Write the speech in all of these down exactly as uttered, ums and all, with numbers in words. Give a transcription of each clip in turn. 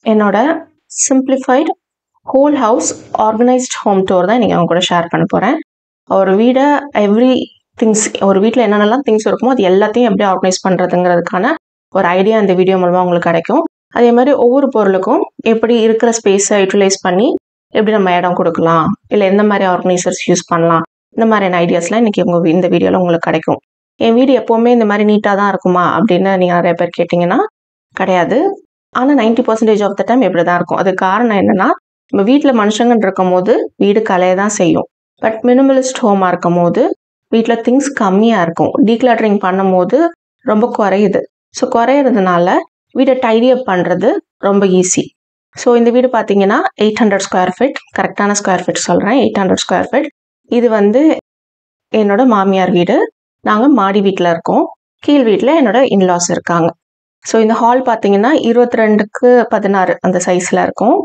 என்னோட simplified whole house organised home tour தான் இன்றைக்கி அவங்க கூட ஷேர் பண்ண போகிறேன். ஒரு வீடை எவ்ரி திங்ஸ் ஒரு வீட்டில் என்னென்னலாம் திங்ஸ் இருக்குமோ அது எல்லாத்தையும் எப்படி ஆர்கனைஸ் பண்ணுறதுங்கிறதுக்கான ஒரு ஐடியா இந்த வீடியோ மூலமாக உங்களுக்கு கிடைக்கும். அதே மாதிரி ஒவ்வொரு பொருளுக்கும் எப்படி இருக்கிற ஸ்பேஸை யூட்டிலைஸ் பண்ணி எப்படி நம்ம இடம் கொடுக்கலாம், இல்லை எந்த மாதிரி ஆர்கனைசர்ஸ் யூஸ் பண்ணலாம், இந்த மாதிரியான ஐடியாஸ்லாம் இன்றைக்கி உங்கள் இந்த வீடியோவில் உங்களுக்கு கிடைக்கும். என் வீடு எப்போவுமே இந்த மாதிரி நீட்டாக தான் இருக்குமா அப்படின்னு நீங்கள் நிறைய பேர் கேட்டிங்கன்னா கிடையாது. ஆனால் ninety percentage of the time எப்படி தான் இருக்கும். அது காரணம் என்னென்னா, நம்ம வீட்டில் மனுஷங்கன்னு இருக்கும் போது வீடு கலையை தான் செய்யும். பட் மினிமலிஸ்ட் ஹோமாக இருக்கும் போது வீட்டில் திங்ஸ் கம்மியாக இருக்கும். டீக்ளட்டரிங் பண்ணும் போது ரொம்ப குறையுது. ஸோ குறையிறதுனால வீடை டைடி அப் பண்ணுறது ரொம்ப ஈஸி. ஸோ இந்த வீடு பார்த்தீங்கன்னா எயிட் ஹண்ட்ரட் ஸ்கொயர் ஃபீட், கரெக்டான ஸ்கொயர் ஃபீட் சொல்கிறேன், எயிட் ஹண்ட்ரட் ஸ்கொயர் ஃபீட். இது வந்து என்னோட மாமியார் வீடு. நாங்கள் மாடி வீட்டில் இருக்கோம். கீழ் வீட்டில் என்னோட இன்லாஸ் இருக்காங்க. ஸோ இந்த ஹால் பார்த்தீங்கன்னா இருபத்தி ரெண்டுக்கு பதினாறு அந்த சைஸில் இருக்கும்.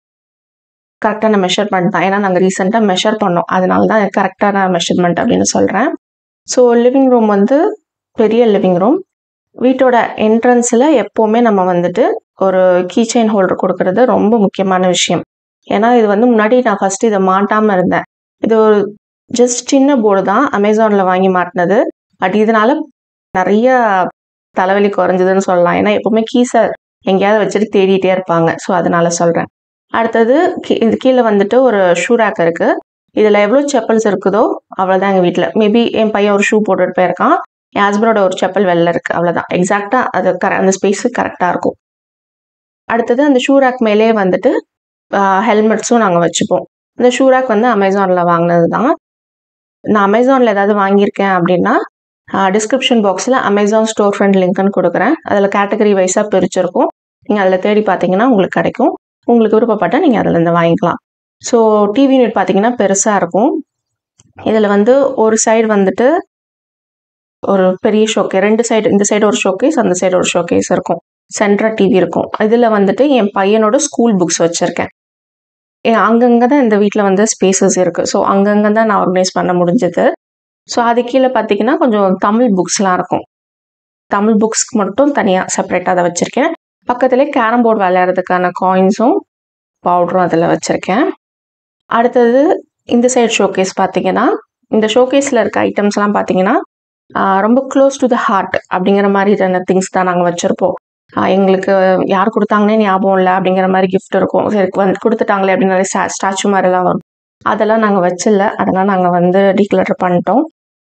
கரெக்டான மெஷர்மெண்ட் தான், ஏன்னா நாங்கள் ரீசெண்டாக மெஷர் பண்ணோம், அதனால தான் கரெக்டான மெஷர்மெண்ட் அப்படின்னு சொல்கிறேன். ஸோ லிவிங் ரூம் வந்து பெரிய லிவிங் ரூம். வீட்டோட என்ட்ரன்ஸில் எப்போவுமே நம்ம வந்துட்டு ஒரு கீ செயின் ஹோல்டர் கொடுக்கறது ரொம்ப முக்கியமான விஷயம். ஏன்னா இது வந்து முன்னாடி நான் ஃபஸ்ட்டு இதை மாட்டாமல் இருந்தேன். இது ஒரு ஜஸ்ட் சின்ன போர்டு தான், அமேசானில் வாங்கி மாட்டினது. பட் இதனால நிறைய தலைவலி குறைஞ்சதுன்னு சொல்லலாம். ஏன்னா எப்போவுமே கீஸை எங்கேயாவது வச்சுட்டு தேடிட்டே இருப்பாங்க. ஸோ அதனால சொல்கிறேன். அடுத்தது கீ இது கீழே வந்துட்டு ஒரு ஷூ ரேக் இருக்குது. இதில் எவ்வளோ செப்பல்ஸ் இருக்குதோ அவ்வளோதான் எங்கள் வீட்டில். மேபி என் பையன் ஒரு ஷூ போட்டுட்டு போயிருக்கான், என் ஹஸ்பண்டோட ஒரு செப்பல் வெளில இருக்குது, அவ்வளோதான். எக்ஸாக்டாக அது கர அந்த ஸ்பேஸு கரெக்டாக இருக்கும். அடுத்தது அந்த ஷூ ரேக் மேலே வந்துட்டு ஹெல்மெட்ஸும் நாங்கள் வச்சுப்போம். இந்த ஷூ ரேக் வந்து அமேசானில் வாங்கினது தான். நான் அமேசானில் ஏதாவது வாங்கியிருக்கேன் அப்படின்னா டிஸ்கிரிப்ஷன் பாக்ஸில் அமேசான் ஸ்டோர் ஃப்ரண்ட் லிங்க்னு கொடுக்குறேன். அதில் கேட்டகரி வைஸாக பிரிச்சிருக்கும். நீங்கள் அதில் தேடி பார்த்தீங்கன்னா உங்களுக்கு கிடைக்கும். உங்களுக்கு விருப்பப்பட்டால் நீங்கள் அதில் இருந்து வாங்கிக்கலாம். ஸோ டிவி யூனிட் பார்த்தீங்கன்னா பெருசாக இருக்கும். இதில் வந்து ஒரு சைடு வந்துட்டு ஒரு பெரிய ஷோகே, ரெண்டு சைடு, இந்த சைடு ஒரு ஷோகேஸ், அந்த சைடு ஒரு ஷோகேஸ் இருக்கும். சென்ட்ரா டிவி இருக்கும். இதில் வந்துட்டு என் பையனோட ஸ்கூல் புக்ஸ் வச்சுருக்கேன். அங்கங்கே தான் இந்த வீட்டில் வந்து ஸ்பேசஸ் இருக்குது. ஸோ அங்கங்கே தான் நான் ஆர்கனைஸ் பண்ண முடிஞ்சது. ஸோ அது கீழே பார்த்தீங்கன்னா கொஞ்சம் தமிழ் புக்ஸ்லாம் இருக்கும். தமிழ் புக்ஸ்க்கு மட்டும் தனியாக செப்பரேட்டாக அதை வச்சுருக்கேன். பக்கத்துலேயே கேரம் போர்டு விளையாடுறதுக்கான காயின்ஸும் பவுடரும் அதில் வச்சுருக்கேன். அடுத்தது இந்த சைடு ஷோகேஸ் பார்த்தீங்கன்னா, இந்த ஷோகேஸில் இருக்க ஐட்டம்ஸ்லாம் பார்த்தீங்கன்னா ரொம்ப க்ளோஸ் டு த ஹார்ட் அப்படிங்கிற மாதிரியான திங்ஸ் தான் நாங்கள் வச்சுருப்போம். எங்களுக்கு யார் கொடுத்தாங்கன்னே ஞாபகம் இல்லை அப்படிங்கிற மாதிரி கிஃப்ட் இருக்கும். சரி வந்து கொடுத்துட்டாங்களே அப்படின்னு நிறைய ஸ்டா ஸ்டாச்சு மாதிரிலாம் வரும். அதெல்லாம் நாங்கள் வச்சில்ல, அதெல்லாம் நாங்கள் வந்து டீக்ளட்டர் பண்ணிட்டோம்.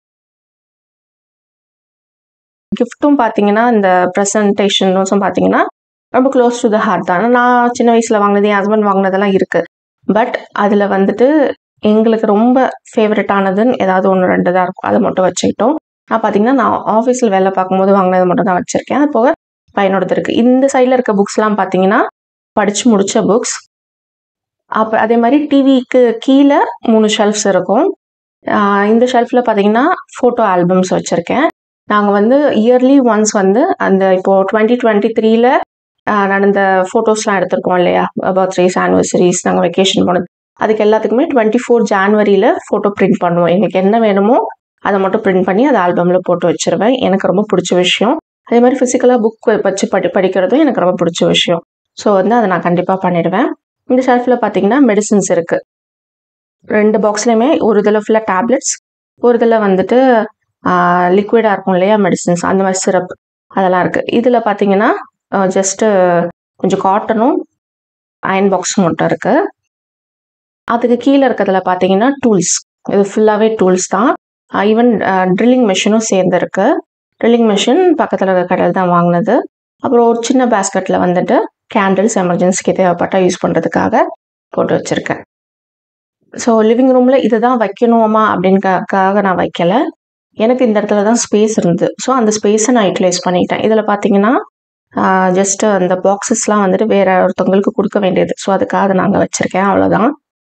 கிஃப்ட்டும் பார்த்தீங்கன்னா இந்த ப்ரெசன்டேஷன்ஸும் பார்த்தீங்கன்னா ரொம்ப க்ளோஸ் டு த ஹார்ட் தான். நான் சின்ன வயசில் வாங்கினது, என் ஹஸ்பண்ட் வாங்கினதெல்லாம் இருக்குது. பட் அதில் வந்துட்டு எங்களுக்கு ரொம்ப ஃபேவரட்டானதுன்னு ஏதாவது ஒன்று ரெண்டு தான் இருக்கும். அதை மட்டும் வச்சுக்கிட்டோம். நான் பார்த்தீங்கன்னா நான் ஆஃபீஸில் வேலை பார்க்கும்போது வாங்கினது மட்டும் தான் வச்சுருக்கேன். அது போக பையனோடது இருக்குது. இந்த சைடில் இருக்க புக்ஸ்லாம் பார்த்தீங்கன்னா படித்து முடித்த புக்ஸ். அப்போ அதே மாதிரி டிவிக்கு கீழே மூணு ஷெல்ஃப்ஸ் இருக்கும். இந்த ஷெல்ஃபில் பார்த்தீங்கன்னா ஃபோட்டோ ஆல்பம்ஸ் வச்சுருக்கேன். நாங்கள் வந்து இயர்லி ஒன்ஸ் வந்து அந்த இப்போது டுவெண்ட்டி டுவெண்ட்டி த்ரீல நடந்த ஃபோட்டோஸ்லாம் எடுத்திருக்கோம் இல்லையா, பர்த்டேஸ், ஆனிவர்சரிஸ், நாங்கள் வெக்கேஷன் போனது, அதுக்கு எல்லாத்துக்குமே டுவெண்ட்டி ஃபோர் ஜான்வரியில் ஃபோட்டோ பிரிண்ட் பண்ணுவோம். எங்களுக்கு என்ன வேணுமோ அதை மட்டும் பிரிண்ட் பண்ணி அதை ஆல்பமில் போட்டு வச்சுருவேன். எனக்கு ரொம்ப பிடிச்ச விஷயம். அதே மாதிரி ஃபிசிக்கலாக புக் வச்சு படி படிக்கிறதும் எனக்கு ரொம்ப பிடிச்ச விஷயம். ஸோ வந்து அதை நான் கண்டிப்பாக பண்ணிடுவேன். இந்த ஷெல்ஃபில் பார்த்தீங்கன்னா மெடிசின்ஸ் இருக்குது. ரெண்டு பாக்ஸ்லையுமே ஒரு இதில் ஃபுல்லாக டேப்லெட்ஸ், ஒரு இதில் வந்துட்டு லிக்விடாக இருக்கும் இல்லையா மெடிசின்ஸ், அந்த மாதிரி சிரப், அதெல்லாம் இருக்குது. இதில் பார்த்தீங்கன்னா ஜஸ்ட்டு கொஞ்சம் காட்டனும் அயன் பாக்ஸும் மட்டும் இருக்குது. அதுக்கு கீழே இருக்கிறதுல பார்த்தீங்கன்னா டூல்ஸ், இது ஃபுல்லாகவே டூல்ஸ் தான். ஈவன் ட்ரில்லிங் மிஷினும் சேர்ந்துருக்கு. ட்ரில்லிங் மிஷின் பக்கத்தில் இருக்கிற கடையில் தான் வாங்கினது. அப்புறம் ஒரு சின்ன பேஸ்கெட்டில் வந்துட்டு கேண்டில்ஸ் எமர்ஜென்சிக்கு தேவைப்பட்டால் யூஸ் பண்ணுறதுக்காக போட்டு வச்சுருக்கேன். ஸோ லிவிங் ரூமில் இது தான் வைக்கணுமா அப்படின்னுக்காக நான் வைக்கலை. எனக்கு இந்த இடத்துல தான் ஸ்பேஸ் இருந்தது. ஸோ அந்த ஸ்பேஸை நான் யூட்டிலைஸ் பண்ணிட்டேன். இதில் பார்த்தீங்கன்னா ஜஸ்ட்டு அந்த பாக்ஸஸ்லாம் வந்துட்டு வேறு ஒருத்தவங்களுக்கு கொடுக்க வேண்டியது. ஸோ அதுக்காக நாங்கள் வச்சுருக்கேன், அவ்வளோதான்.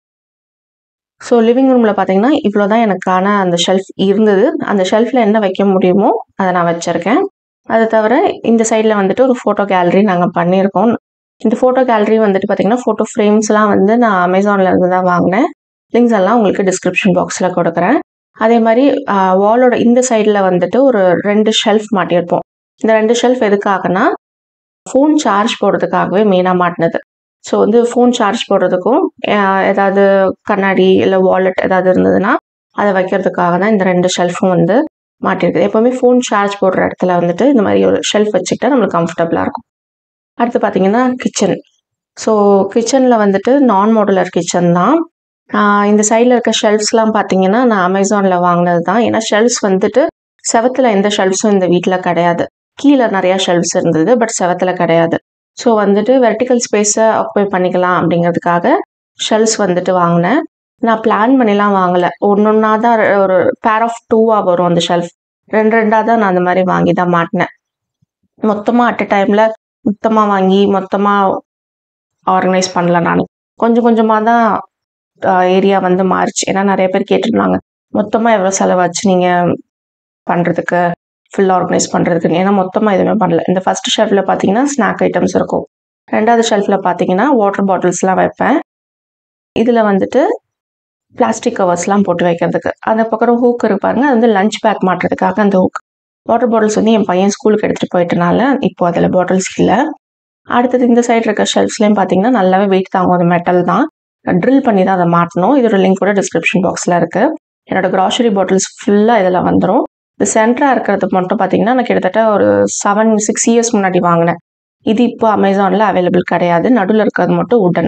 ஸோ லிவிங் ரூமில் பார்த்தீங்கன்னா இவ்வளோ தான் எனக்கான அந்த ஷெல்ஃப் இருந்தது. அந்த ஷெல்ஃபில் என்ன வைக்க முடியுமோ அதை நான் வச்சுருக்கேன். அது தவிர இந்த சைடில் வந்துட்டு ஒரு ஃபோட்டோ கேலரி நாங்கள் பண்ணியிருக்கோம். இந்த ஃபோட்டோ கேலரி வந்துட்டு பார்த்திங்கன்னா ஃபோட்டோ ஃப்ரேம்ஸ்லாம் வந்து நான் அமேசானில் இருந்து தான் வாங்கினேன். லிங்க்ஸ் எல்லாம் உங்களுக்கு டிஸ்கிரிப்ஷன் பாக்ஸில் கொடுக்குறேன். அதே மாதிரி வாலோட இந்த சைடில் வந்துட்டு ஒரு ரெண்டு ஷெல்ஃப் மாட்டியிருப்போம். இந்த ரெண்டு ஷெல்ஃப் எதுக்காகனா ஃபோன் சார்ஜ் போடுறதுக்காகவே மெயினாக மாட்டினது. ஸோ வந்து ஃபோன் சார்ஜ் போடுறதுக்கும் ஏதாவது கண்ணாடி இல்லை வாலெட் ஏதாவது இருந்ததுன்னா அதை வைக்கிறதுக்காக தான் இந்த ரெண்டு ஷெல்ஃபும் வந்து மாட்டிருக்குது. எப்போவுமே ஃபோன் சார்ஜ் போடுற இடத்துல வந்துட்டு இந்த மாதிரி ஒரு ஷெல்ஃப் வச்சுக்கிட்டா நம்மளுக்கு கம்ஃபர்டபுளாக இருக்கும். அடுத்து பார்த்தீங்கன்னா கிச்சன். ஸோ கிச்சனில் வந்துட்டு நான் மாடுலர் கிச்சன் தான். இந்த சைடில் இருக்க ஷெல்ஃப்ஸ்லாம் பார்த்தீங்கன்னா நான் அமேசானில் வாங்கினது தான். ஏன்னா ஷெல்ஃப்ஸ் வந்துட்டு செவத்தில் எந்த ஷெல்ஃப்ஸும் இந்த வீட்டில் கிடையாது. கீழே நிறையா ஷெல்ஃப்ஸ் இருந்தது, பட் செவத்தில் கிடையாது. ஸோ வந்துட்டு வெர்டிக்கல் ஸ்பேஸை ஆக்குபை பண்ணிக்கலாம் அப்படிங்கிறதுக்காக ஷெல்ஃப்ஸ் வந்துட்டு வாங்கினேன். நான் பிளான் பண்ணிலாம் வாங்கலை. ஒன்று ஒன்றா தான் ஒரு பேர் ஆஃப் டூவாக வரும் அந்த ஷெல்ஃப். ரெண்டு ரெண்டாக தான் நான் அந்த மாதிரி வாங்கி தான் மாட்டினேன். மொத்தமாக அட் அ டைமில் மொத்தமாக வாங்கி மொத்தமாக ஆர்கனைஸ் பண்ணல. நான் கொஞ்சம் கொஞ்சமாக தான் ஏரியா வந்து மாறிச்சு. ஏன்னா நிறைய பேர் கேட்டுருந்தாங்க மொத்தமாக எவ்வளோ செலவாச்சு நீங்கள் பண்ணுறதுக்கு, ஃபுல் ஆர்கனைஸ் பண்ணுறதுக்கு. ஏன்னா மொத்தமாக எதுவுமே பண்ணல. இந்த ஃபர்ஸ்ட் ஷெல்ஃபில் பார்த்தீங்கன்னா ஸ்நாக் ஐட்டம்ஸ் இருக்கும். ரெண்டாவது ஷெல்ஃபில் பார்த்தீங்கன்னா வாட்டர் பாட்டில்ஸ்லாம் வைப்பேன். இதில் வந்துட்டு பிளாஸ்டிக் கவர்ஸ்லாம் போட்டு வைக்கிறதுக்கு. அந்த பக்கம் ஹூக் இருக்கு பாருங்க, அது வந்து லஞ்ச் பேக் மாட்டுறதுக்காக அந்த ஹூக். வாட்டர் பாட்டில்ஸ் வந்து என் பையன் ஸ்கூலுக்கு எடுத்துகிட்டு போயிட்டனால இப்போ அதில் பாட்டில்ஸ் இல்லை. அடுத்தது இந்த சைடு இருக்க ஷெல்ஃப்ஸ்லேயும் பார்த்தீங்கன்னா நல்லாவே வெயிட் தாங்கும். அது மெட்டல் தான், ட்ரில் பண்ணி தான் அதை மாட்டணும். இதோட லிங்க் கூட டிஸ்கிரிப்ஷன் பாக்ஸில் இருக்குது. என்னோட கிராசரி பாட்டில்ஸ் ஃபுல்லாக இதில் வந்துடும். இது சென்டராக இருக்கிறது மட்டும் பார்த்தீங்கன்னா நான் கிட்டத்தட்ட ஒரு செவன் சிக்ஸ் இயர்ஸ் முன்னாடி வாங்கினேன். இது இப்போ அமேசானில் அவைலபிள் கிடையாது. நடுவில் இருக்கிறது மட்டும் உடன்.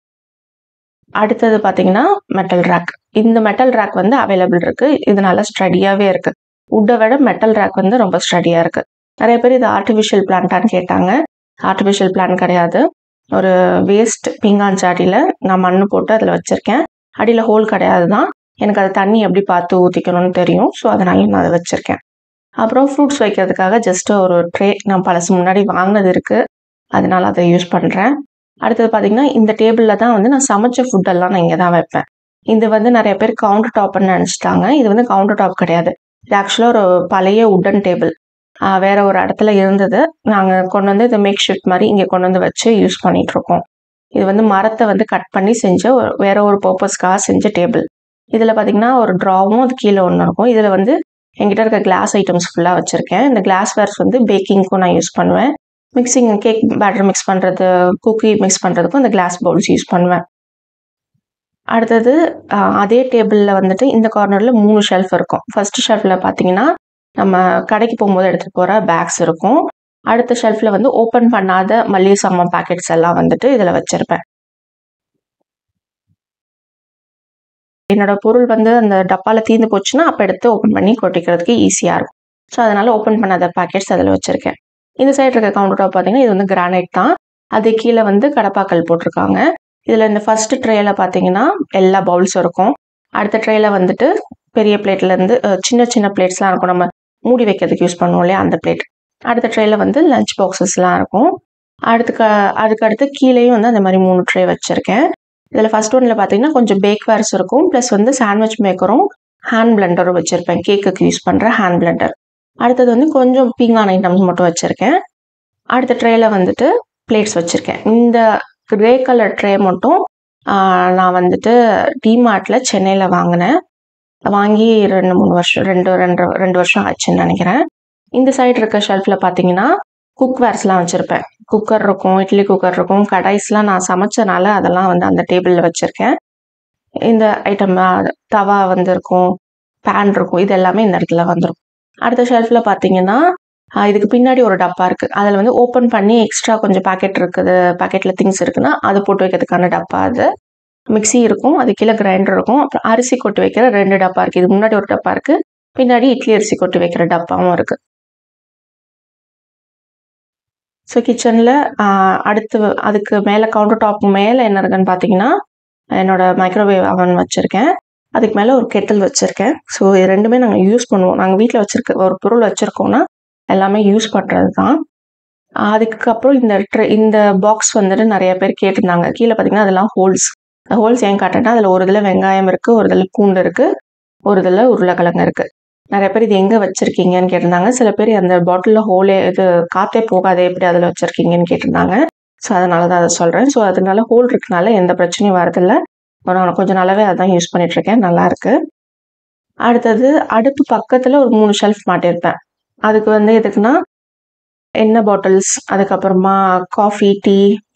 அடுத்தது பார்த்தீங்கன்னா மெட்டல் ரேக். இந்த மெட்டல் ரேக் வந்து அவைலபிள் இருக்குது. இது நல்லா ஸ்டடியாகவே இருக்குது. உட்டை விட மெட்டல் ரேக் வந்து ரொம்ப ஸ்டடியாக இருக்குது. நிறைய பேர் இது ஆர்டிஃபிஷியல் பிளான்ட்டான்னு கேட்டாங்க. ஆர்டிஃபிஷியல் பிளான் கிடையாது. ஒரு வேஸ்ட் பீங்கான் சாடியில் நான் மண் போட்டு அதில் வச்சுருக்கேன். அடியில் ஹோல் கிடையாது தான். எனக்கு அது தண்ணி எப்படி பார்த்து ஊற்றிக்கணும்னு தெரியும். ஸோ அதனால நான் அதை வச்சுருக்கேன். அப்புறம் ஃப்ரூட்ஸ் வைக்கிறதுக்காக ஜஸ்ட் ஒரு ட்ரே நான் பழசு முன்னாடி வாங்கினது இருக்குது, அதனால அதை யூஸ் பண்ணுறேன். அடுத்தது பார்த்தீங்கன்னா இந்த டேபிளில் தான் வந்து நான் சமைச்ச ஃபுட்டெல்லாம் நான் இங்கே தான் வைப்பேன். இது வந்து நிறைய பேர் கவுண்டர் டாப்னு நினச்சிட்டாங்க. இது வந்து கவுண்டர் டாப் கிடையாது. இது ஆக்சுவலாக ஒரு பழைய உட்டன் டேபிள். வேற ஒரு இடத்துல இருந்தது. நாங்கள் கொண்டு வந்து இதை மேக் ஷிஃப்ட் மாதிரி இங்கே கொண்டு வந்து வச்சு யூஸ் பண்ணிகிட்ருக்கோம். இது வந்து மரத்தை வந்து கட் பண்ணி செஞ்ச ஒரு வேற ஒரு பர்பஸ்க்காக செஞ்ச டேபிள். இதில் பார்த்தீங்கன்னா ஒரு ட்ராவும் அது கீழே ஒன்று இருக்கும். இதில் வந்து என்கிட்ட இருக்க கிளாஸ் ஐட்டம்ஸ் ஃபுல்லாக வச்சுருக்கேன். இந்த கிளாஸ் வேர்ஸ் வந்து பேக்கிங்க்கும் நான் யூஸ் பண்ணுவேன். மிக்சிங் கேக் பேட்டர் மிக்ஸ் பண்ணுறது, குக்கி மிக்ஸ் பண்ணுறதுக்கும் இந்த கிளாஸ் பவுல்ஸ் யூஸ் பண்ணுவேன். அடுத்தது அதே டேபிளில் வந்துட்டு இந்த கார்னரில் மூணு ஷெல்ஃப் இருக்கும். ஃபர்ஸ்ட் ஷெல்ஃபில் பார்த்தீங்கன்னா நம்ம கடைக்கு போகும்போது எடுத்துகிட்டு போகிற பேக்ஸ் இருக்கும். அடுத்த ஷெல்ஃபில் வந்து ஓப்பன் பண்ணாத மல்லிகை சாமான் பேக்கெட்ஸ் எல்லாம் வந்துட்டு இதில் வச்சுருப்பேன். என்னோட பொருள் வந்து அந்த டப்பாவில் தீர்ந்து போச்சுன்னா அப்போ எடுத்து ஓப்பன் பண்ணி கொட்டிக்கிறதுக்கு ஈஸியாக இருக்கும். ஸோ அதனால் ஓப்பன் பண்ணாத பேக்கெட்ஸ் அதில் வச்சுருக்கேன். இந்த சைடு இருக்க கவுண்டர் டாப் பார்த்தீங்கன்னா இது வந்து கிரானைட் தான். அது கீழே வந்து கடப்பாக்கல் போட்டிருக்காங்க. இதில் இந்த ஃபர்ஸ்ட் ட்ரேயில் பார்த்தீங்கன்னா எல்லா பவுல்ஸும் இருக்கும். அடுத்த ட்ரேயில் வந்துட்டு பெரிய பிளேட்லேருந்து சின்ன சின்ன பிளேட்ஸ்லாம் இருக்கும். நம்ம மூடி வைக்கிறதுக்கு யூஸ் பண்ணுவோம் இல்லையா, அந்த பிளேட். அடுத்த ட்ரேயில் வந்து லஞ்ச் பாக்ஸஸ்லாம் இருக்கும். அடுத்துக்கு அதுக்கு அடுத்து கீழேயும் வந்து அந்த மாதிரி மூணு ட்ரே வச்சுருக்கேன். இதில் ஃபர்ஸ்ட் ஒன்றில் பார்த்தீங்கன்னா கொஞ்சம் பேக்வேர்ஸ் இருக்கும். ப்ளஸ் வந்து சாண்ட்விச் மேக்கரும் ஹேண்ட் பிளெண்டரும் வச்சுருப்பேன். கேக்குக்கு யூஸ் பண்ணுற ஹேண்ட் பிளெண்டர். அடுத்தது வந்து கொஞ்சம் பீங்கான் ஐட்டம்ஸ் மட்டும் வச்சுருக்கேன். அடுத்த ட்ரேயில் வந்துட்டு பிளேட்ஸ் வச்சுருக்கேன். இந்த கிரே கலர் ட்ரே மட்டும் நான் வந்துட்டு டிமார்ட்டில் சென்னையில் வாங்கினேன். வாங்கி ரெண்டு மூணு வருஷம் ரெண்டு ரெண்டு ரெண்டு வருஷம் ஆச்சுன்னு நினைக்கிறேன். இந்த சைடு இருக்க ஷெல்ஃபில் பார்த்தீங்கன்னா குக்வேர்ஸ்லாம் வச்சுருப்பேன். குக்கர் இருக்கும், இட்லி குக்கர் இருக்கும், கடாய்ஸ்லாம் நான் சமைச்சனால அதெல்லாம் வந்து அந்த டேபிளில் வச்சுருக்கேன். இந்த ஐட்டம் தவா வந்து இருக்கும், பேன் இருக்கும், இது எல்லாமே இந்த இடத்துல வந்துடும். அடுத்த ஷெல்ஃபில் பார்த்தீங்கன்னா இதுக்கு பின்னாடி ஒரு டப்பா இருக்குது. அதில் வந்து ஓப்பன் பண்ணி எக்ஸ்ட்ரா கொஞ்சம் பேக்கெட் இருக்குது, பேக்கெட்டில் திங்ஸ் இருக்குன்னா அது போட்டு வைக்கிறதுக்கான டப்பா. அது மிக்சி இருக்கும், அது கீழே கிரைண்டர் இருக்கும். அப்புறம் அரிசி கொட்டி வைக்கிற ரெண்டு டப்பா இருக்குது. இது முன்னாடி ஒரு டப்பா இருக்குது, பின்னாடி இட்லி அரிசி கொட்டி வைக்கிற டப்பாவும் இருக்குது. ஸோ கிச்சனில் அடுத்து அதுக்கு மேலே கவுண்டர் டாப் மேலே என்ன இருக்குன்னு பார்த்தீங்கன்னா என்னோட மைக்ரோவேவ் அவன் வச்சுருக்கேன். அதுக்கு மேலே ஒரு கெட்டில் வச்சுருக்கேன். ஸோ இது ரெண்டுமே நாங்கள் யூஸ் பண்ணுவோம். நாங்கள் வீட்டில் வச்சுருக்க ஒரு பொருள் வச்சுருக்கோன்னா எல்லாமே யூஸ் பண்ணுறது தான். அதுக்கப்புறம் இந்த ட்ரெ இந்த பாக்ஸ் வந்துட்டு நிறைய பேர் கேட்டிருந்தாங்க. கீழே பார்த்தீங்கன்னா அதெல்லாம் ஹோல்ஸ். ஹோல்ஸ் ஏன் காட்டுறேன்னா அதில் ஒரு இதில் வெங்காயம் இருக்குது, ஒரு இதில் பூண்டு இருக்குது, ஒரு இதில் உருளைக்கிழங்கு இருக்குது. நிறைய பேர் இது எங்கே வச்சுருக்கீங்கன்னு கேட்டிருந்தாங்க. சில பேர் அந்த பாட்டிலில் ஹோலே இது காற்றே போகாதே எப்படி அதில் வச்சுருக்கீங்கன்னு கேட்டிருந்தாங்க. ஸோ அதனால தான் அதை சொல்கிறேன். ஸோ அதனால ஹோல் இருக்கனால எந்த பிரச்சனையும் வரதில்லை. நான் கொஞ்சம் நாளாவே அதான் யூஸ் பண்ணிகிட்ருக்கேன், நல்லாயிருக்கு. அடுத்தது அடுப்பு பக்கத்தில் ஒரு மூணு ஷெல்ஃப் மாட்டியிருப்பேன். அதுக்கு வந்து எதுக்குன்னா எண்ணெய் பாட்டில்ஸ், அதுக்கப்புறமா காஃபி, டீ,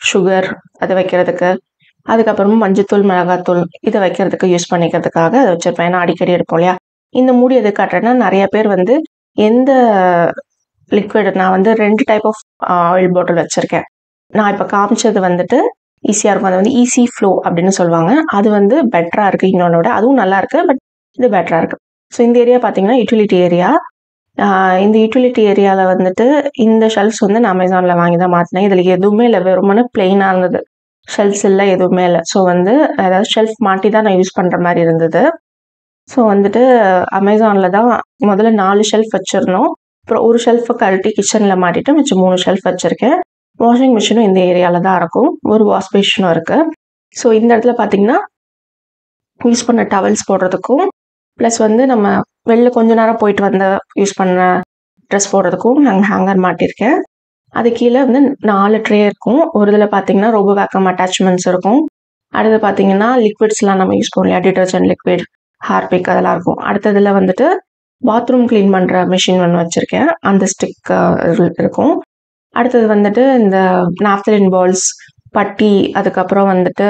சுகர் அதை வைக்கிறதுக்கு, அதுக்கப்புறமா மஞ்சத்தூள், மிளகாத்தூள் இதை வைக்கிறதுக்கு யூஸ் பண்ணிக்கிறதுக்காக அதை வச்சுருப்பேன். ஏன்னா அடிக்கடி எடுப்போம் இல்லையா. இந்த மூடி எது காட்டுறேன்னா, நிறைய பேர் வந்து எந்த லிக்விட், நான் வந்து ரெண்டு டைப் ஆஃப் ஆயில் பாட்டில் வச்சுருக்கேன். நான் இப்போ காமிச்சது வந்துட்டு ஈஸியாக இருக்கும். அது வந்து ஈஸி ஃப்ளோ அப்படின்னு சொல்லுவாங்க. அது வந்து பெட்டராக இருக்குது இன்னொன்று விட. அதுவும் நல்லா இருக்குது, பட் இது பெட்டராக இருக்குது. ஸோ இந்த ஏரியா பார்த்தீங்கன்னா யூட்டிலிட்டி ஏரியா. இந்த யூட்டிலிட்டி ஏரியாவில் வந்துட்டு இந்த ஷெல்ஃப்ஸ் வந்து நான் அமேசானில் வாங்கி தான் மாற்றினேன். இதில் எதுவுமே இல்லை, வெறுமனே பிளெயினாக இருந்தது. ஷெல்ஃப்ஸ் இல்லை, எதுவுமே இல்லை. ஸோ வந்து அதாவது ஷெல்ஃப் மாட்டி தான் நான் யூஸ் பண்ணுற மாதிரி இருந்தது. ஸோ வந்துட்டு அமேசானில் தான் முதல்ல நாலு ஷெல்ஃப் வச்சுருந்தோம். அப்புறம் ஒரு ஷெல்ஃபை கழட்டி கிச்சனில் மாட்டிட்டு மிச்சம் மூணு ஷெல்ஃப் வச்சுருக்கேன். வாஷிங் மிஷினும் இந்த ஏரியாவில் தான் இருக்கும். ஒரு வாஷ் பேஷனும் இருக்குது. ஸோ இந்த இடத்துல பார்த்தீங்கன்னா யூஸ் பண்ண டவல்ஸ் போடுறதுக்கும், ப்ளஸ் வந்து நம்ம வெளில கொஞ்ச நேரம் போயிட்டு வந்த யூஸ் பண்ண ட்ரெஸ் போடுறதுக்கும் நாங்கள் ஹேங்கர் மாட்டியிருக்கேன். அது கீழே வந்து நாலு ட்ரே இருக்கும். ஒரு இதில் பார்த்தீங்கன்னா ரோபோ வேக்கம் அட்டாச்மெண்ட்ஸ் இருக்கும். அடுத்து பார்த்தீங்கன்னா லிக்விட்ஸ்லாம் நம்ம யூஸ் பண்ணுவோம் இல்லையா, டிட்டர்ஜென்ட் லிக்விட், ஹார்பிக் அதெல்லாம் இருக்கும். அடுத்ததில் வந்துட்டு பாத்ரூம் க்ளீன் பண்ணுற மிஷின் ஒன்று வச்சுருக்கேன், அந்த ஸ்டிக் இருக்கும். அடுத்தது வந்துட்டு இந்த நாப்தலின் பால்ஸ், பட்டி, அதுக்கப்புறம் வந்துட்டு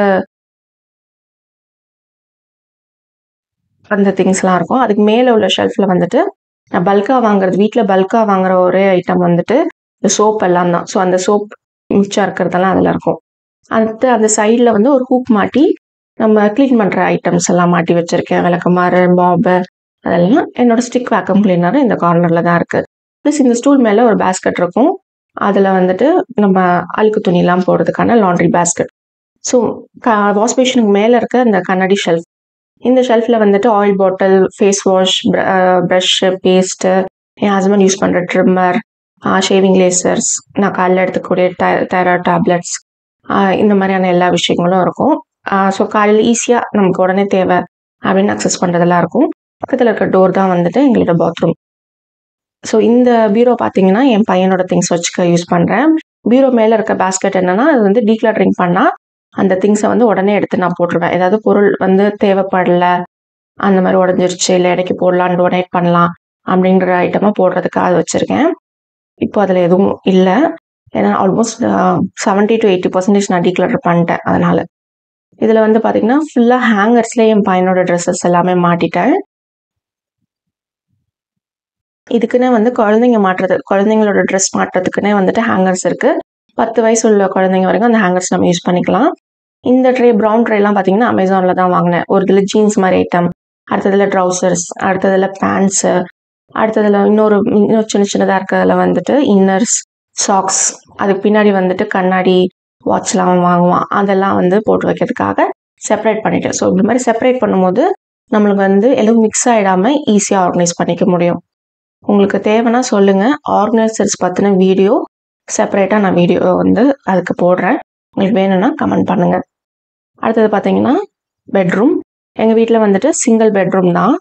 அந்த திங்ஸ்லாம் இருக்கும். அதுக்கு மேலே உள்ள ஷெல்ஃபில் வந்துட்டு நான் பல்காக வாங்குறது, வீட்டில் பல்காக வாங்குற ஒரே ஐட்டம் வந்துட்டு இந்த சோப் எல்லாம் தான். ஸோ அந்த சோப் மிச்சம் இருக்கிறதெல்லாம் அதில் இருக்கும். அடுத்து அந்த சைடில் வந்து ஒரு ஹூக் மாட்டி நம்ம க்ளீன் பண்ணுற ஐட்டம்ஸ் எல்லாம் மாட்டி வச்சுருக்கேன். விளக்கமாறு, பாபு, அதெல்லாம். என்னோட ஸ்டிக் வேக்கம் கிளீனரும் இந்த கார்னரில் தான் இருக்குது. ப்ளஸ் இந்த ஸ்டூல் மேலே ஒரு பேஸ்கெட் இருக்கும். அதில் வந்துட்டு நம்ம அழுக்கு துணிலாம் போடுறதுக்கான லாண்ட்ரி பேஸ்கெட். ஸோ க வாஷ் பேஷனுக்கு மேலே இருக்க இந்த கண்ணாடி ஷெல்ஃப், இந்த ஷெல்ஃபில் வந்துட்டு oil bottle, face wash, brush, paste, என் ஹஸ்பண்ட் யூஸ் பண்ணுற ட்ரிம்மர், ஷேவிங் லேசர்ஸ், நான் காலையில் எடுத்துக்கூடிய டை தைராய்டு டேப்லெட்ஸ், இந்த மாதிரியான எல்லா விஷயங்களும் இருக்கும். ஸோ காலையில் ஈஸியாக நமக்கு உடனே தேவை அப்படின்னு அக்சஸ் பண்ணுறதெல்லாம் இருக்கும். பக்கத்தில் இருக்க டோர் தான் வந்துட்டு எங்களோட பாத்ரூம். ஸோ இந்த பீரோ பார்த்தீங்கன்னா என் பையனோட திங்ஸ் வச்சுக்க யூஸ் பண்ணுறேன். பீரோ மேலே இருக்க பேஸ்கெட் என்னென்னா, அது வந்து டீக்ளட்டரிங் பண்ணால் அந்த திங்ஸை வந்து உடனே எடுத்து நான் போட்டுருவேன். ஏதாவது பொருள் வந்து தேவைப்படலை, அந்த மாதிரி உடஞ்சிருச்சு, இல்லை இடைக்கு போடலாம், டொனேட் பண்ணலாம் அப்படிங்கிற ஐட்டமாக போடுறதுக்காக அது வச்சுருக்கேன். இப்போ அதில் எதுவும் இல்லை, ஏன்னா almost seventy to eighty percentage நான் டீக்ளட்டர் பண்ணிட்டேன். அதனால் இதில் வந்து பார்த்திங்கன்னா ஃபுல்லாக ஹேங்கர்ஸ்லேயே என் பையனோட ட்ரெஸ்ஸஸ் எல்லாமே மாட்டிட்டேன். இதுக்குன்னே வந்து குழந்தைங்க மாட்டுறது, குழந்தைங்களோட ட்ரெஸ் மாட்டுறதுக்குன்னே வந்துட்டு ஹேங்கர்ஸ் இருக்குது. பத்து வயசு உள்ள குழந்தைங்க வரைக்கும் அந்த ஹேங்கர்ஸ் நம்ம யூஸ் பண்ணிக்கலாம். இந்த ட்ரே, ப்ரௌன் ட்ரேலாம் பார்த்தீங்கன்னா அமேசானில் தான் வாங்கினேன். ஒரு இதில் ஜீன்ஸ் மாதிரி ஐட்டம், அடுத்ததில் ட்ரௌசர்ஸ், அடுத்ததில் பேண்ட்ஸு, அடுத்ததில் இன்னொரு இன்னும் சின்ன சின்னதாக இருக்கிறதுல வந்துட்டு இன்னர்ஸ், சாக்ஸ், அதுக்கு பின்னாடி வந்துட்டு கண்ணாடி, வாட்ச்லாம் வாங்குவான், அதெல்லாம் வந்து போட்டு வைக்கிறதுக்காக செப்பரேட் பண்ணிட்டேன். ஸோ இந்த மாதிரி செப்பரேட் பண்ணும்போது நம்மளுக்கு வந்து எதுவும் மிக்ஸ் ஆகிடாமல் ஈஸியாக ஆர்கனைஸ் பண்ணிக்க முடியும். உங்களுக்கு தேவைன்னா சொல்லுங்கள், ஆர்கனைசர்ஸ் பற்றின வீடியோ செப்பரேட்டாக நான் வீடியோ வந்து அதுக்கு போடுறேன். உங்களுக்கு வேணும்னா கமெண்ட் பண்ணுங்கள். அடுத்தது பார்த்தீங்கன்னா பெட்ரூம். எங்கள் வீட்டில் வந்துட்டு சிங்கிள் பெட்ரூம் தான்.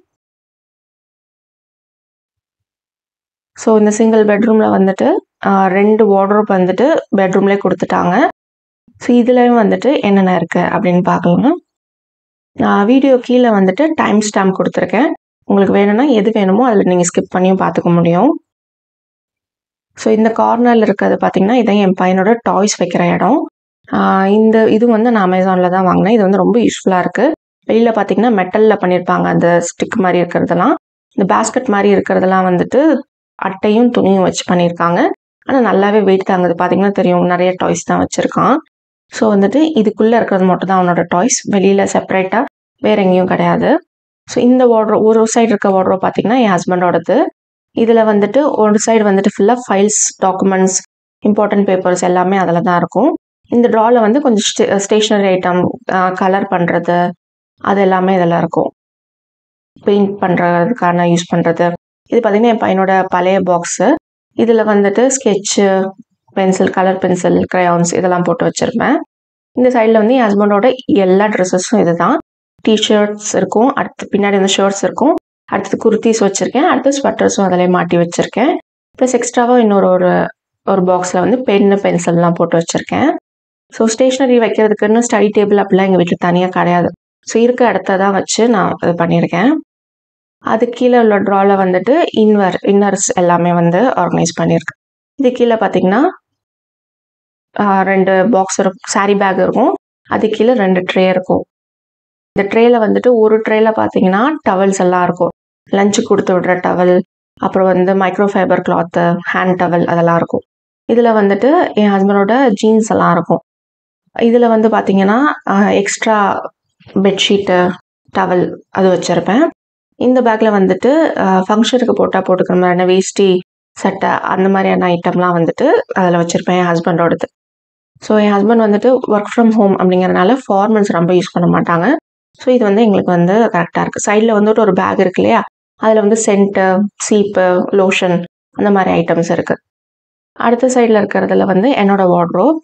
ஸோ இந்த சிங்கிள் பெட்ரூமில் வந்துட்டு ரெண்டு வார்ட்ரோப் வந்துட்டு பெட்ரூம்லேயே கொடுத்துட்டாங்க. ஸோ இதுலேயும் வந்துட்டு என்னென்ன இருக்குது அப்படின்னு பார்க்கலாம். நான் வீடியோ கீழே வந்துட்டு டைம் ஸ்டாம்ப் கொடுத்துருக்கேன். உங்களுக்கு வேணும்னா எது வேணுமோ அதில் நீங்கள் ஸ்கிப் பண்ணியும் பார்த்துக்க முடியும். ஸோ இந்த கார்னரில் இருக்கிறது பார்த்தீங்கன்னா இதான் என் பையனோட டாய்ஸ் வைக்கிற இடம். இந்த இது வந்து நான் அமேசானில் தான் வாங்கினேன். இது வந்து ரொம்ப யூஸ்ஃபுல்லாக இருக்குது. வெளியில் பார்த்தீங்கன்னா மெட்டலில் பண்ணியிருப்பாங்க, அந்த ஸ்டிக் மாதிரி இருக்கிறதெல்லாம். இந்த பேஸ்கெட் மாதிரி இருக்கிறதெல்லாம் வந்துட்டு அட்டையும் துணியும் வச்சு பண்ணியிருக்காங்க. ஆனால் நல்லாவே வெயிட் தாங்குது. பார்த்தீங்கன்னா தெரியும், நிறைய டாய்ஸ் தான் வச்சுருக்கான். ஸோ வந்துட்டு இதுக்குள்ளே இருக்கிறது மட்டும் தான் அவனோட டாய்ஸ், வெளியில் செப்பரேட்டாக வேறு எங்கேயும் கிடையாது. ஸோ இந்த வார்ட்ரோ, ஒரு சைடு இருக்க வார்ட்ரோ பார்த்தீங்கன்னா என் ஹஸ்பண்டோடது. இதில் வந்துட்டு ஒரு சைடு வந்துட்டு ஃபுல்லாக ஃபைல்ஸ், டாக்குமெண்ட்ஸ், இம்பார்ட்டன்ட் பேப்பர்ஸ் எல்லாமே அதில் தான் இருக்கும். இந்த ட்ராவில் வந்து கொஞ்சம் ஸ்டே ஸ்டேஷ்னரி ஐட்டம், கலர் பண்ணுறது, அது எல்லாமே இதெல்லாம் இருக்கும். பெயிண்ட் பண்ணுறதுக்கான யூஸ் பண்ணுறது. இது பார்த்திங்கன்னா என் பையனோட பழைய பாக்ஸு. இதில் வந்துட்டு sketch, pencil, colour pencil, crayons இதெல்லாம் போட்டு வச்சுருப்பேன். இந்த சைடில் வந்து என் ஹஸ்பண்டோட எல்லா ட்ரெஸ்ஸஸும் இது தான். டிஷர்ட்ஸ் இருக்கும், அடுத்து பின்னாடி வந்து ஷர்ட்ஸ் இருக்கும், அடுத்தது குர்த்திஸ் வச்சுருக்கேன், அடுத்து ஸ்வெட்டர்ஸும் அதிலே மாட்டி வச்சுருக்கேன். ப்ளஸ் எக்ஸ்ட்ராவாக இன்னொரு ஒரு ஒரு பாக்ஸில் வந்து பென்னு, பென்சில்லாம் போட்டு வச்சுருக்கேன். ஸோ ஸ்டேஷ்னரி வைக்கிறதுக்குன்னு ஸ்டடி டேபிள் அப்படிலாம் எங்கள் வீட்டில் தனியாக கிடையாது. ஸோ இருக்க இடத்த தான் வச்சு நான் இது பண்ணியிருக்கேன். அது கீழே உள்ள ட்ராவில் வந்துட்டு இன்வர் இன்னர்ஸ் எல்லாமே வந்து ஆர்கனைஸ் பண்ணியிருக்கேன். இது கீழே பார்த்தீங்கன்னா ரெண்டு பாக்ஸ் இருக்கும், சாரீ பேக் இருக்கும். அது கீழே ரெண்டு ட்ரே இருக்கும். இந்த ட்ரேல வந்துட்டு ஒரு ட்ரேல பார்த்தீங்கன்னா டவல்ஸ் எல்லாம் இருக்கும். லஞ்சு கொடுத்து விடுற டவல், அப்புறம் வந்து micro fibre cloth, hand towel அதெல்லாம் இருக்கும். இதில் வந்துட்டு என் ஹஸ்பண்டோட ஜீன்ஸ் எல்லாம் இருக்கும். இதில் வந்து பார்த்தீங்கன்னா எக்ஸ்ட்ரா பெட்ஷீட்டு, டவல் அது வச்சுருப்பேன். இந்த பேக்கில் வந்துட்டு ஃபங்க்ஷனுக்கு போட்டால் போட்டுக்கிற மாதிரியான வேஷ்டி, சட்டை அந்த மாதிரியான ஐட்டம்லாம் வந்துட்டு அதில் வச்சுருப்பேன் என் ஹஸ்பண்டோடது. ஸோ என் ஹஸ்பண்ட் வந்துட்டு ஒர்க் ஃப்ரம் ஹோம் அப்படிங்கிறதுனால ஃபார்மல்ஸ் ரொம்ப யூஸ் பண்ண மாட்டாங்க. ஸோ இது வந்து எங்களுக்கு வந்து கரெக்டாக இருக்குது. சைடில் வந்துட்டு ஒரு பேக் இருக்கு இல்லையா, அதில் வந்து சென்ட்டு, சீப்பு, லோஷன் அந்த மாதிரி ஐட்டம்ஸ் இருக்குது. அடுத்த சைடில் இருக்கிறதுல வந்து என்னோட வார்ட்ரோப்.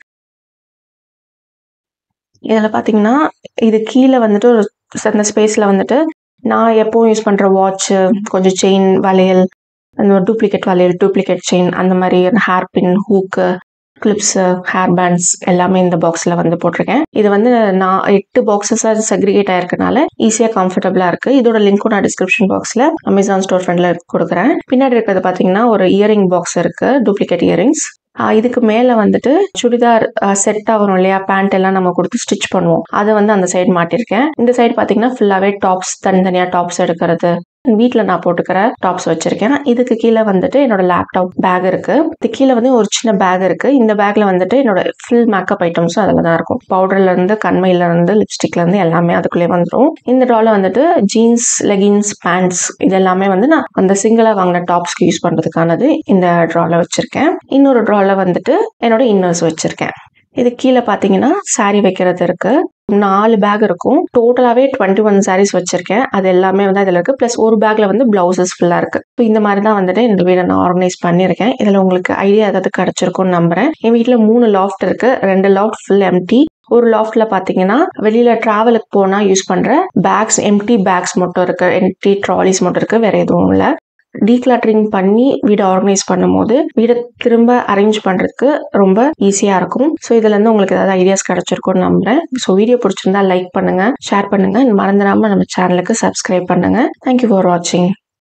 இதில் பார்த்தீங்கன்னா இது கீழே வந்துட்டு ஒரு அந்த ஸ்பேஸில் வந்துட்டு நான் எப்போவும் யூஸ் பண்ணுற வாட்ச்சு, கொஞ்சம் செயின், வளையல், அந்த டூப்ளிகேட் வளையல், டூப்ளிகேட் செயின், அந்த மாதிரி hair pin, hook, clips, hair bands எல்லாமே இந்த பாக்ஸில் வந்து போட்டிருக்கேன். இது வந்து நான் எட்டு பாக்ஸஸாக செக்ரிகேட் ஆயிருக்கனால ஈஸியாக கம்ஃபர்டபுளாக இருக்குது. இதோட லிங்க்கும் நான் டிஸ்கிரிப்ஷன் பாக்ஸில் அமேசான் ஸ்டோர் ஃப்ரண்டில் கொடுக்குறேன். பின்னாடி இருக்கிறது பார்த்தீங்கன்னா ஒரு இயரிங் பாக்ஸ் இருக்குது, டூப்ளிகேட் இயரிங்ஸ். இதுக்கு மேலே வந்துட்டு சுடிதார் செட்டாக வரும் இல்லையா, பேண்ட் எல்லாம் நம்ம கொடுத்து ஸ்டிச் பண்ணுவோம், அதை வந்து அந்த சைடு மாட்டிருக்கேன். இந்த சைடு பார்த்தீங்கன்னா ஃபுல்லாகவே டாப்ஸ், தனித்தனியாக டாப்ஸ் எடுக்கிறது, வீட்டில் நான் போட்டுக்கிற டாப்ஸ் வச்சிருக்கேன். இதுக்கு கீழே வந்துட்டு என்னோட லேப்டாப் பேக் இருக்கு. இது கீழே வந்து ஒரு சின்ன பேக் இருக்கு. இந்த பேக்ல வந்துட்டு என்னோட ஃபுல் மேக்கப் ஐட்டம்ஸும் அதில் தான் இருக்கும். பவுடர்ல இருந்து, கண்மையில இருந்து, லிப்ஸ்டிக்ல இருந்து எல்லாமே அதுக்குள்ளே வந்துடும். இந்த ட்ரால வந்துட்டு ஜீன்ஸ், லெகின்ஸ், பேண்ட்ஸ் இது எல்லாமே வந்து நான் அந்த சிங்கிளா வாங்கின டாப்ஸ்க்கு யூஸ் பண்றதுக்கானது இந்த ட்ரால வச்சிருக்கேன். இன்னொரு ட்ரால வந்துட்டு என்னோட இன்னர்ஸ் வச்சிருக்கேன். இது கீழே பார்த்தீங்கன்னா சாரி வைக்கிறது இருக்கு. நாலு பேக் இருக்கும். டோட்டலாகவே டுவெண்ட்டி ஒன் சாரீஸ் வச்சிருக்கேன். அது எல்லாமே வந்து அதில் இருக்கு. ப்ளஸ் ஒரு பேக்ல வந்து பிளவுசஸ் ஃபுல்லாக இருக்கு. ஸோ இந்த மாதிரி தான் வந்துட்டு இந்த வீடை நான் ஆர்கனைஸ் பண்ணியிருக்கேன். இதில் உங்களுக்கு ஐடியா ஏதாவது கிடைச்சிருக்கும்னு நம்புறேன். என் வீட்டில் மூணு லாஃப்ட் இருக்கு. ரெண்டு லாஃப்ட் ஃபுல் எம்டி. ஒரு லாஃப்ட்ல பார்த்தீங்கன்னா வெளியில டிராவலுக்கு போனால் யூஸ் பண்ற பேக்ஸ், எம்டி பேக்ஸ் மட்டும் இருக்கு, எம்டி ட்ராலிஸ் மட்டும் இருக்கு, வேற எதுவும் இல்லை. டீக்ளட்டரிங் பண்ணி வீடை ஆர்கனைஸ் பண்ணும் போது வீடை திரும்ப அரேஞ்ச் பண்ணுறதுக்கு ரொம்ப ஈஸியாக இருக்கும். ஸோ இதுலேருந்து உங்களுக்கு ஏதாவது ஐடியாஸ் கிடைச்சிருக்கும்னு நம்புறேன். ஸோ வீடியோ பிடிச்சிருந்தா லைக் பண்ணுங்க, ஷேர் பண்ணுங்க, மறந்துடாமல் நம்ம சேனலுக்கு சப்ஸ்கிரைப் பண்ணுங்க. தேங்க்யூ ஃபார் வாட்சிங்.